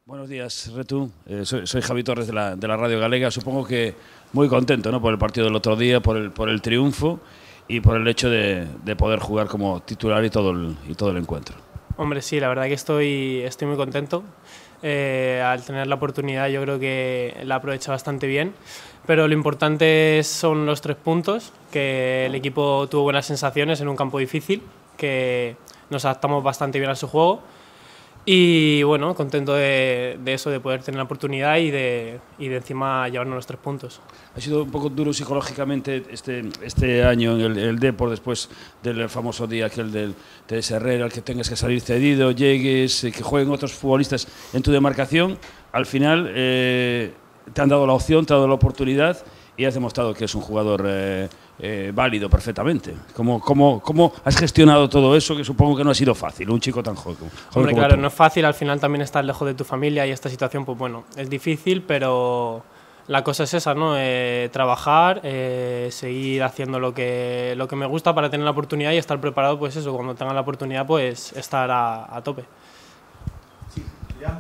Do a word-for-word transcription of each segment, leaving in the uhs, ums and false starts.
Buenos días, Retu. Eh, soy, soy Javi Torres de la, de la Radio Galega. Supongo que muy contento, ¿no?, por el partido del otro día, por el, por el triunfo y por el hecho de, de poder jugar como titular y todo el, y todo el encuentro. Hombre, sí, la verdad que estoy, estoy muy contento. Eh, al tener la oportunidad yo creo que la aprovecho bastante bien, pero lo importante son los tres puntos, que el equipo tuvo buenas sensaciones en un campo difícil, que nos adaptamos bastante bien a su juego. Y bueno, contento de, de eso, de poder tener la oportunidad y de, y de encima llevarnos los tres puntos. Ha sido un poco duro psicológicamente este, este año en el, el Depor, después del famoso día aquel del T S Herrera, el que tengas que salir cedido, llegues, que jueguen otros futbolistas en tu demarcación. Al final eh, te han dado la opción, te han dado la oportunidad y has demostrado que es un jugador eh, eh, válido perfectamente. ¿Cómo, cómo, ¿Cómo has gestionado todo eso, que supongo que no ha sido fácil, un chico tan joven? Hombre, claro, no es fácil, al final también estar lejos de tu familia y esta situación, pues bueno, es difícil, pero la cosa es esa, ¿no? Eh, trabajar, eh, seguir haciendo lo que, lo que me gusta para tener la oportunidad y estar preparado, pues eso, cuando tenga la oportunidad, pues estar a, a tope. Sí, ya.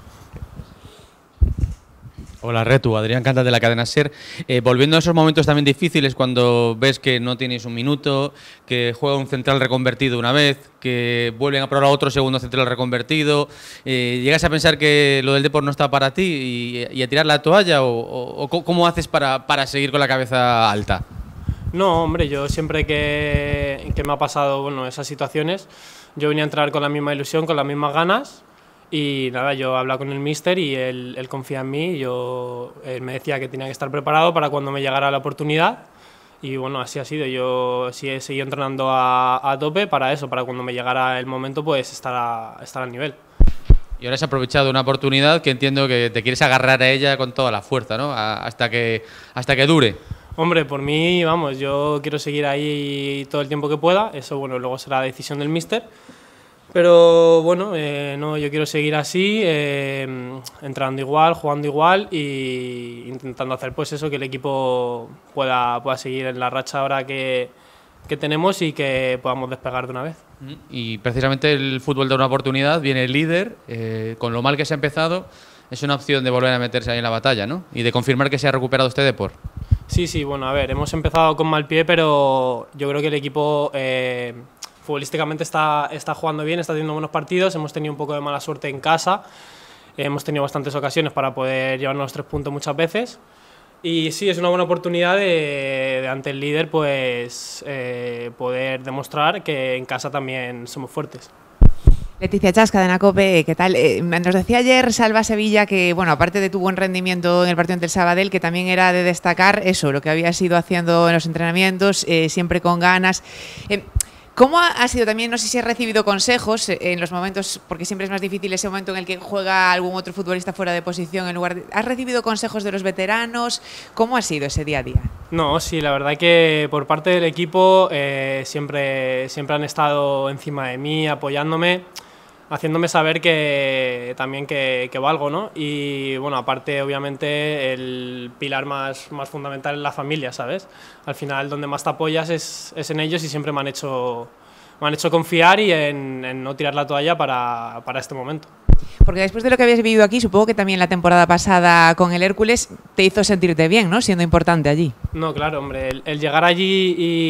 Hola Retu, Adrián Cantas de la cadena SER. Eh, volviendo a esos momentos también difíciles, cuando ves que no tienes un minuto, que juega un central reconvertido una vez, que vuelven a probar a otro segundo central reconvertido, eh, ¿llegas a pensar que lo del Depor no está para ti y, y a tirar la toalla o, o, o cómo haces para, para seguir con la cabeza alta? No, hombre, yo siempre que, que me ha pasado bueno, esas situaciones, yo venía a entrar con la misma ilusión, con las mismas ganas. Y nada, yo he hablado con el míster y él, él confía en mí, y yo, él me decía que tenía que estar preparado para cuando me llegara la oportunidad y bueno, así ha sido. Yo sí he seguido entrenando a, a tope para eso, para cuando me llegara el momento pues estar, a, estar al nivel. Y ahora has aprovechado una oportunidad que entiendo que te quieres agarrar a ella con toda la fuerza, ¿no? A, hasta, que, hasta que dure. Hombre, por mí, vamos, yo quiero seguir ahí todo el tiempo que pueda, eso bueno, luego será decisión del míster. Pero bueno, eh, no, yo quiero seguir así, eh, entrando igual, jugando igual y intentando hacer pues eso, que el equipo pueda, pueda seguir en la racha ahora que, que tenemos y que podamos despegar de una vez. Y precisamente el fútbol da una oportunidad, viene el líder, eh, con lo mal que se ha empezado, es una opción de volver a meterse ahí en la batalla, ¿no? Y de confirmar que se ha recuperado este Depor. Sí, sí, bueno, a ver, hemos empezado con mal pie, pero yo creo que el equipo Eh, futbolísticamente está, está jugando bien, está teniendo buenos partidos, hemos tenido un poco de mala suerte en casa, eh, hemos tenido bastantes ocasiones para poder llevarnos los tres puntos muchas veces y sí, es una buena oportunidad de, de ante el líder pues eh, poder demostrar que en casa también somos fuertes. Leticia Chas, Cadena COPE, ¿qué tal? Eh, nos decía ayer Salva Sevilla que, bueno, aparte de tu buen rendimiento en el partido ante el Sabadell, que también era de destacar eso, lo que habías ido haciendo en los entrenamientos, eh, siempre con ganas. Eh, ¿Cómo ha sido también, no sé si has recibido consejos en los momentos, porque siempre es más difícil ese momento en el que juega algún otro futbolista fuera de posición en lugar de, ¿has recibido consejos de los veteranos? ¿Cómo ha sido ese día a día? No, sí, la verdad que por parte del equipo eh, siempre, siempre han estado encima de mí, apoyándome, haciéndome saber que también que, que valgo, ¿no? Y bueno, aparte obviamente el pilar más, más fundamental es la familia, ¿sabes? Al final donde más te apoyas es, es en ellos y siempre me han hecho, me han hecho confiar y en, en no tirar la toalla para, para este momento. Porque después de lo que habías vivido aquí, supongo que también la temporada pasada con el Hércules te hizo sentirte bien, ¿no? Siendo importante allí. No, claro, hombre, el, el llegar allí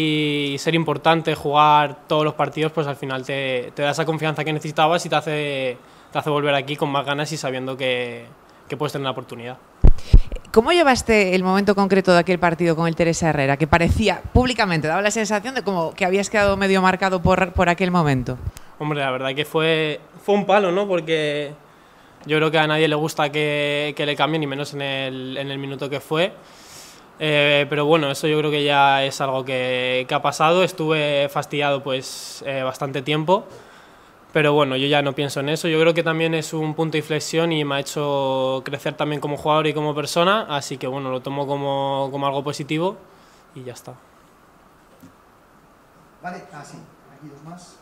y ser importante, jugar todos los partidos, pues al final te, te da esa confianza que necesitabas y te hace, te hace volver aquí con más ganas y sabiendo que, que puedes tener la oportunidad. ¿Cómo llevaste el momento concreto de aquel partido con el T S Herrera? Que parecía, públicamente, daba la sensación de como que habías quedado medio marcado por, por aquel momento. Hombre, la verdad que fue, fue un palo, ¿no? Porque yo creo que a nadie le gusta que, que le cambien, ni menos en el, en el minuto que fue. Eh, pero bueno, eso yo creo que ya es algo que, que ha pasado. Estuve fastidiado pues eh, bastante tiempo, pero bueno, yo ya no pienso en eso. Yo creo que también es un punto de inflexión y me ha hecho crecer también como jugador y como persona, así que bueno, lo tomo como, como algo positivo y ya está. Vale, ah, sí, aquí dos más.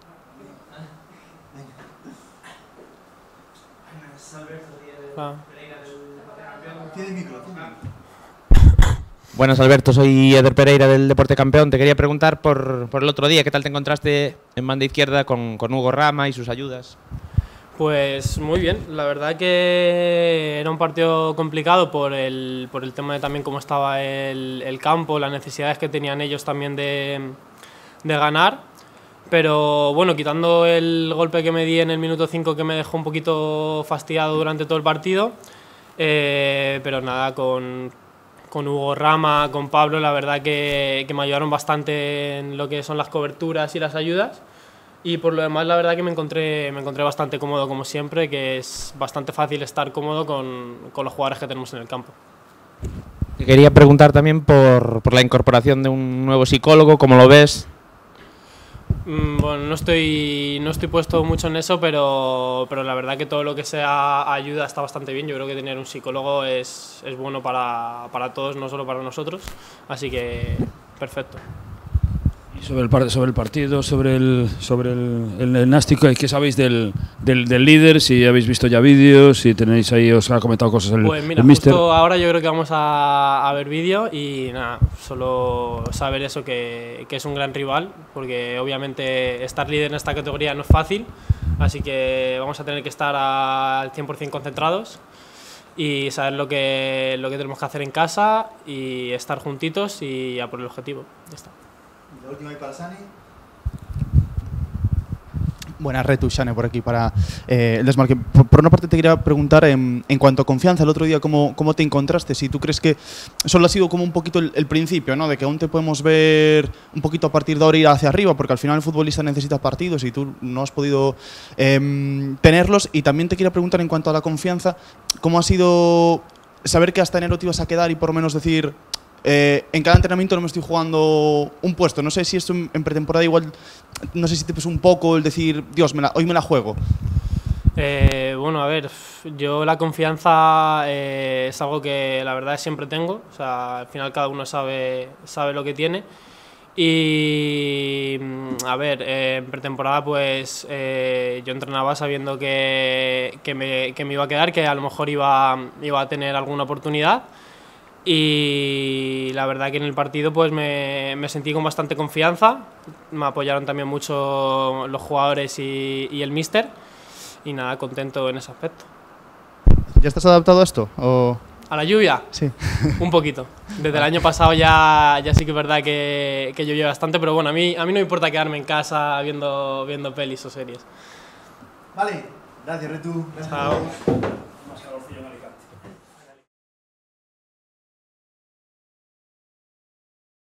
Ah. Tiene micro, tiene micro. Buenas, Alberto, soy Eder Pereira del Deporte Campeón. Te quería preguntar por, por el otro día, ¿qué tal te encontraste en banda izquierda con, con Hugo Rama y sus ayudas? Pues muy bien, la verdad que era un partido complicado por el, por el tema de también cómo estaba el, el campo, las necesidades que tenían ellos también de, de ganar, pero bueno, quitando el golpe que me di en el minuto cinco que me dejó un poquito fastidiado durante todo el partido, eh, pero nada, con, con Hugo Rama, con Pablo, la verdad que, que me ayudaron bastante en lo que son las coberturas y las ayudas. Y por lo demás, la verdad que me encontré, me encontré bastante cómodo, como siempre, que es bastante fácil estar cómodo con, con los jugadores que tenemos en el campo. Te quería preguntar también por, por la incorporación de un nuevo psicólogo, ¿cómo lo ves? Mm, bueno, no estoy, no estoy puesto mucho en eso, pero, pero la verdad que todo lo que sea ayuda está bastante bien. Yo creo que tener un psicólogo es, es bueno para, para todos, no solo para nosotros, así que perfecto. Sobre el, par sobre el partido, sobre el, sobre el, el, el Nástico, ¿qué sabéis del, del, del líder? Si habéis visto ya vídeos, si tenéis ahí, os ha comentado cosas el, pues mira, el míster. Justo ahora yo creo que vamos a, a ver vídeo y nada, solo saber eso, que, que es un gran rival, porque obviamente estar líder en esta categoría no es fácil, así que vamos a tener que estar al cien por cien concentrados y saber lo que, lo que tenemos que hacer en casa y estar juntitos y a por el objetivo. Ya está. La última ahí para Sani. Buenas, Retu, Xane, por aquí para eh, el desmarque. Por, por una parte te quería preguntar en, en cuanto a confianza, el otro día, ¿cómo, cómo te encontraste? Si tú crees que solo ha sido como un poquito el, el principio, ¿no? De que aún te podemos ver un poquito a partir de ahora ir hacia arriba, porque al final el futbolista necesita partidos y tú no has podido eh, tenerlos. Y también te quería preguntar en cuanto a la confianza, ¿cómo ha sido saber que hasta enero te ibas a quedar y por lo menos decir... Eh, en cada entrenamiento no me estoy jugando un puesto? No sé si esto en, en pretemporada igual, no sé si te pesó un poco el decir, Dios, me la, hoy me la juego. Eh, bueno, a ver, yo la confianza eh, es algo que la verdad siempre tengo, o sea, al final cada uno sabe, sabe lo que tiene. Y a ver, eh, en pretemporada pues eh, yo entrenaba sabiendo que, que, me, que me iba a quedar, que a lo mejor iba, iba a tener alguna oportunidad. Y la verdad que en el partido pues me, me sentí con bastante confianza, me apoyaron también mucho los jugadores y, y el míster, y nada, contento en ese aspecto. ¿Ya estás adaptado a esto? ¿O? ¿A la lluvia? Sí. Un poquito. Desde el año pasado ya, ya sí que es verdad que, que llovía bastante, pero bueno, a mí, a mí no me importa quedarme en casa viendo, viendo pelis o series. Vale, gracias, Retu. Gracias. Chao.